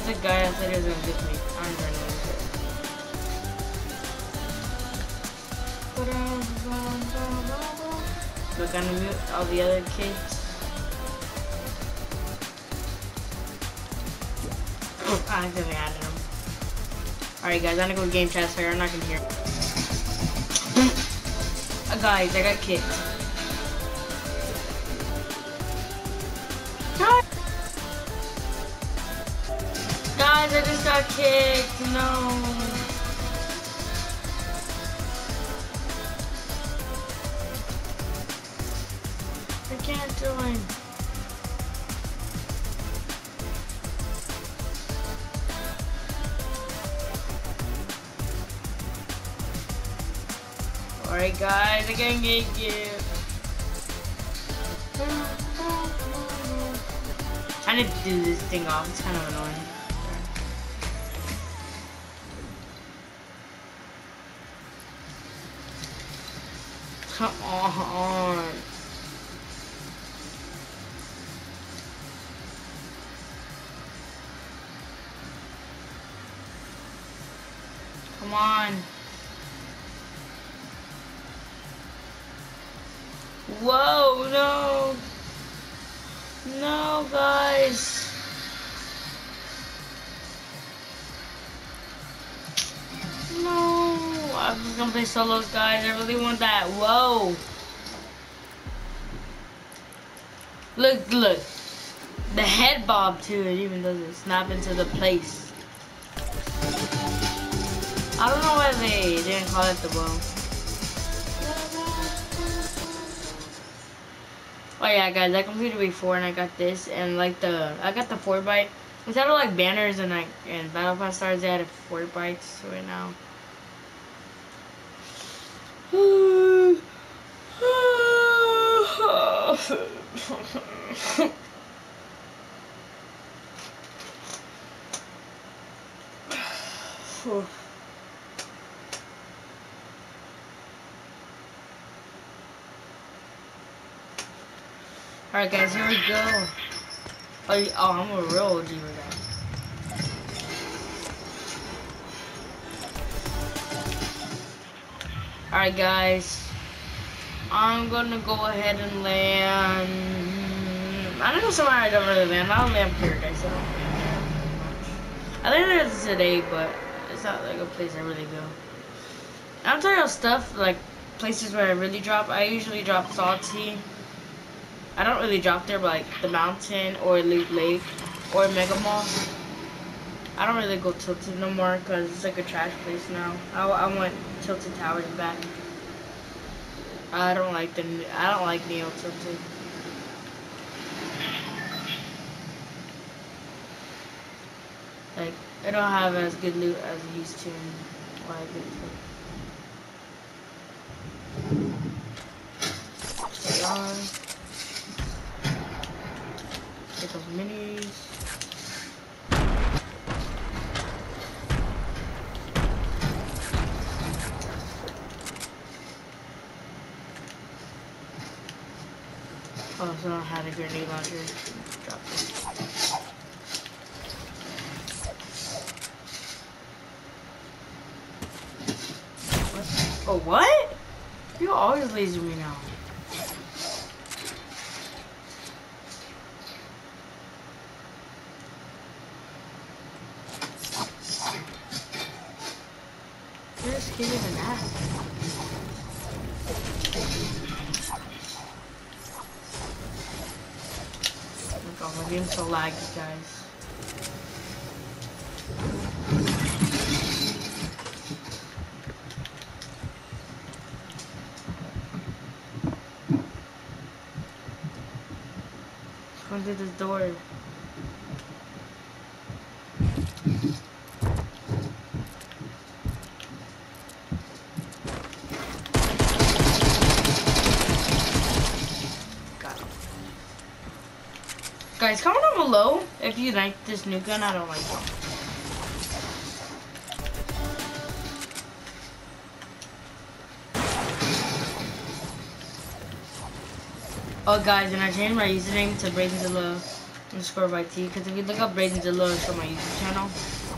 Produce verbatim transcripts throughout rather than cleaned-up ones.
the guy I said he was gonna get me. I don't even know who's it. Look, I'm gonna mute all the other kids. Oh, I accidentally added them. Alright guys, I'm gonna go game chat so you're not gonna hear. uh, guys, I got kicked. Guys, I just got kicked. No. I can't join. Alright guys, I can't get you. Trying to do this thing off, it's kind of annoying. Come on. Come on. Whoa, no. No, guys. No. I'm just gonna play solos, guys. I really want that. Whoa. Look, look. The head bob, too. It even doesn't snap into the place. I don't know why they didn't call it the bow. Oh yeah, guys, I completed before and I got this and like the I got the four bite instead of like banners and like and battle pass stars. They had four bites right now. Alright guys, here we go. Oh, oh, I'm a real O G with that. Alright guys, I'm gonna go ahead and land. I don't know somewhere I don't really land. I'll land Paradise. I don't land much. I landed there today, but it's not like a place I really go. I'll tell you stuff like places where I really drop. I usually drop Salty. I don't really drop there, but like the mountain or Loot Lake or Mega Mall. I don't really go Tilted no more because it's like a trash place now. I, I want Tilted Towers back. I don't like the I don't like Neo Tilted. Like I don't have as good loot as it used to. Why I Stay on. Get those minis. Oh, so I had a grenade launcher. Drop it. What? Oh, what? You always laser me now. This kid is an ass. Oh, my game's so laggy, guys. Come through this door. Guys, comment down below if you like this new gun. I don't like it. Oh, guys, and I changed my username to Breaking the Love. underscore by T. Because if you look up Braydenzilla, it's on my YouTube channel.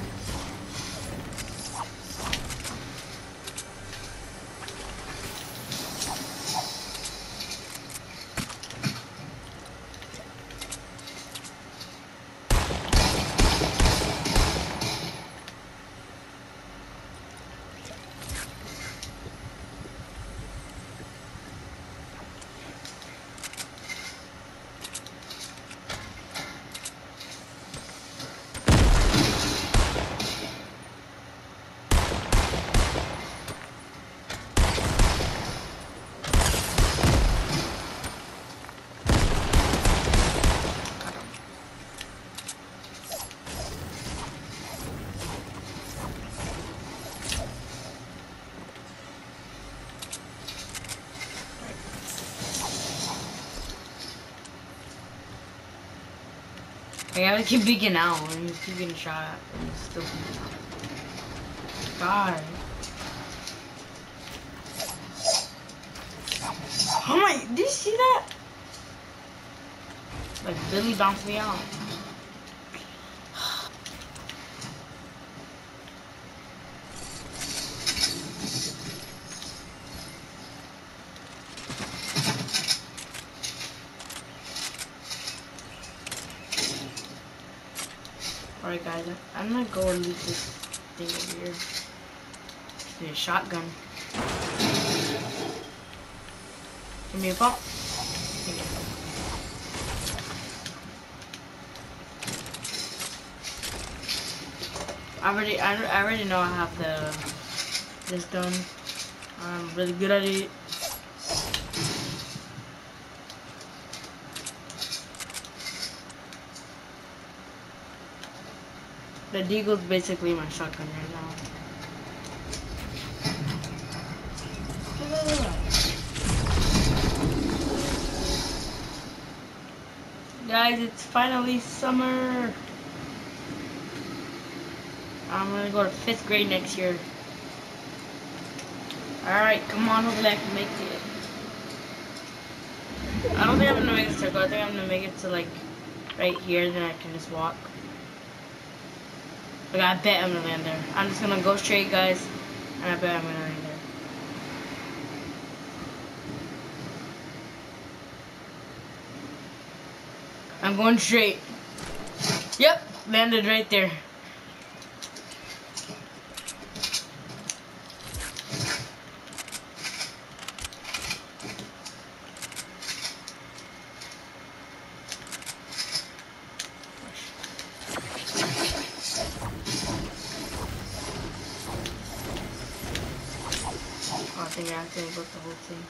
I gotta keep peeking out and he's keep getting shot at and he's still peeking out. God. Oh my, did you see that? Like Billy bounced me out. Alright guys, I'm gonna go and loot this thing over here. Just need a shotgun. Give me a pop. I already, I, I already know I have the this done. I'm really good at it. The Deagle's basically my shotgun right now. Guys, it's finally summer. I'm gonna go to fifth grade next year. Alright, come on, hopefully I can make it. I don't think I'm gonna make a circle. I think I'm gonna make it to like right here, then I can just walk. Like, I bet I'm gonna land there. I'm just gonna go straight, guys, and I bet I'm gonna land there. I'm going straight. Yep, landed right there. Oh, I think I accidentally broke the whole thing.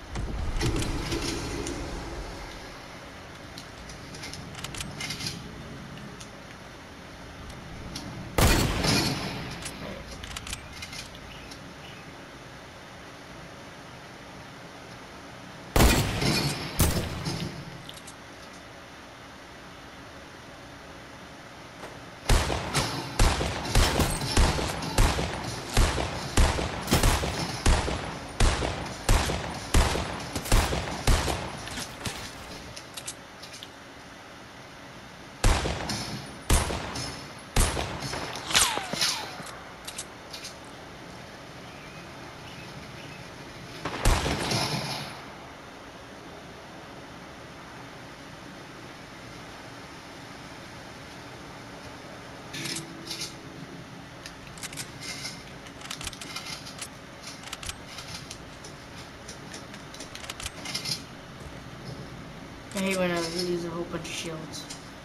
I hate when I lose a whole bunch of shields.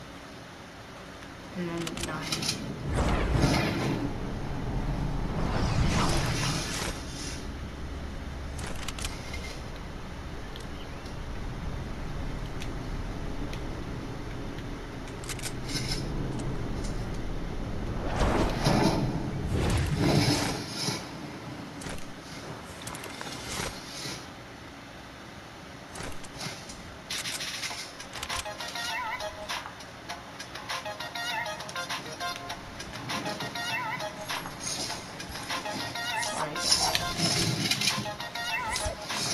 And then die.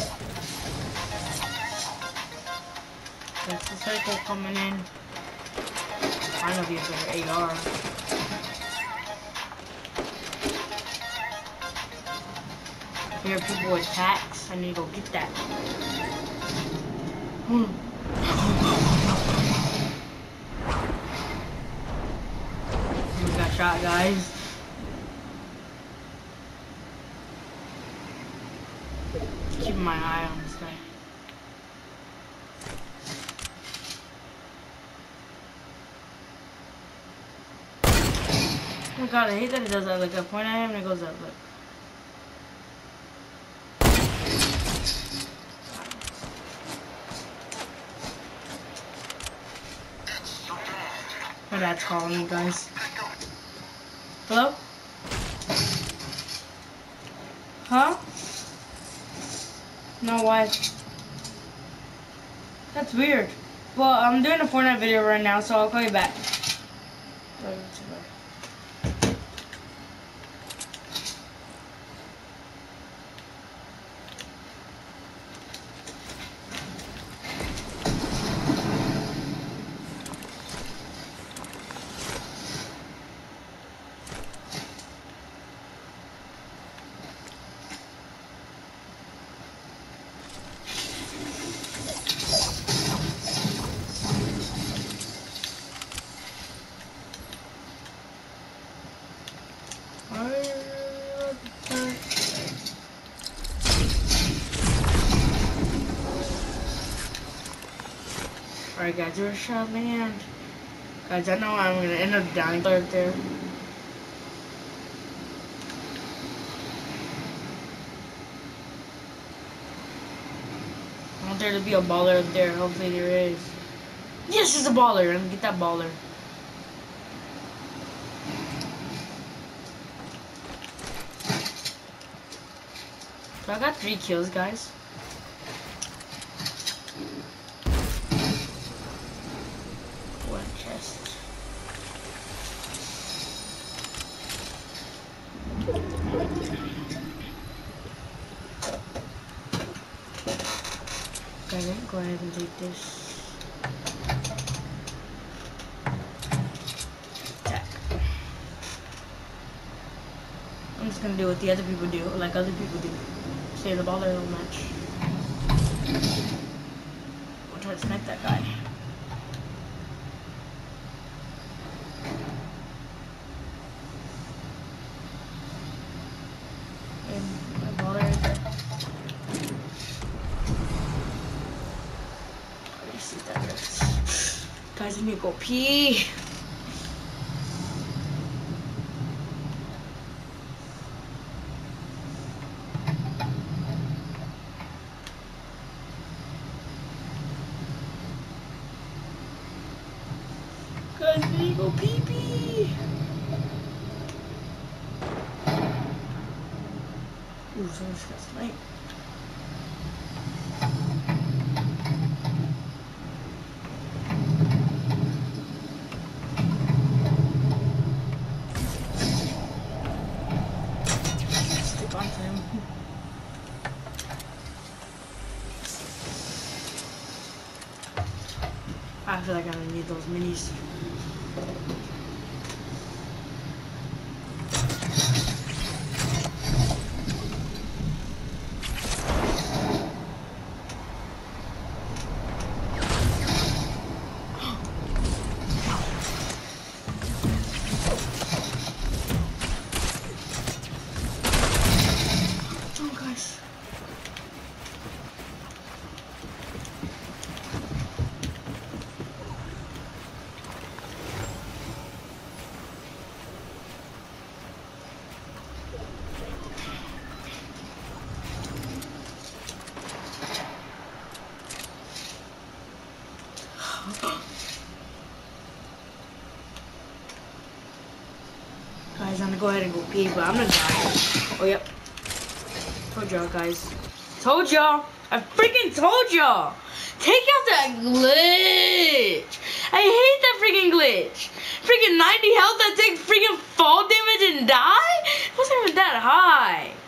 That's the circle coming in. I don't know if he has an A R. Here are people with packs. I need to go get that. Hmm. We got shot, guys. Keeping my eye on this guy. Oh god, I hate that it does that. Like, I point at him and it goes up. Like. My dad's calling me, guys. Hello? Huh? No, why? That's weird. Well, I'm doing a Fortnite video right now, so I'll call you back. Alright guys, you're a shot man. Guys, I know I'm gonna end up dying right there. I want there to be a baller up there. Hopefully there is. Yes, there's a baller. Let me get that baller. So I got three kills, guys. One chest. Okay, then go ahead and take this. Attack. I'm just gonna do what the other people do, like other people do. Stay the ball their whole match. I'll try to snipe that guy. And my ball right there. I already see that hurts. Guys, I need to go pee. Guys, I need to go pee pee. Ooh, someone's got snipe. Stick onto him. I feel like I'm gonna need those minis. Oh, guys. Guys, I'm gonna go ahead and go pee, but I'm gonna die. Oh, yep. Told y'all, guys. Told y'all. I freaking told y'all. Take out that glitch. I hate that freaking glitch. Freaking ninety health that take freaking fall damage and die? It wasn't even that high.